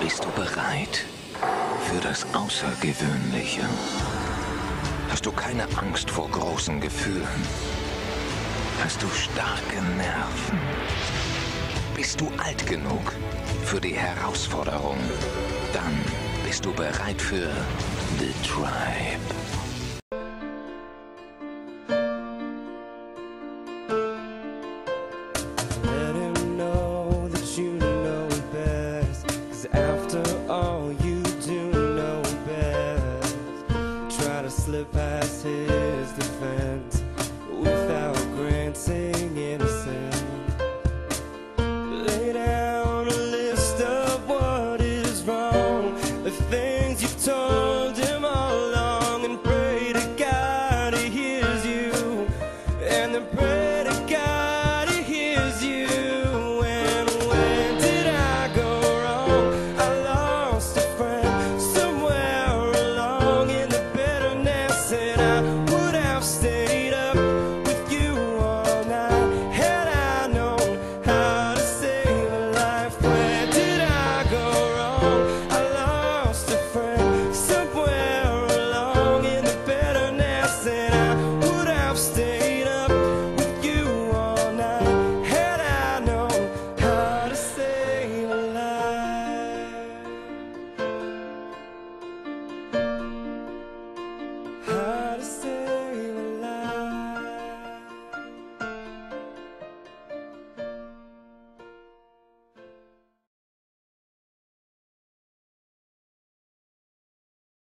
Bist du bereit für das Außergewöhnliche? Hast du keine Angst vor großen Gefühlen? Hast du starke Nerven? Bist du alt genug für die Herausforderung? Dann bist du bereit für The Tribe.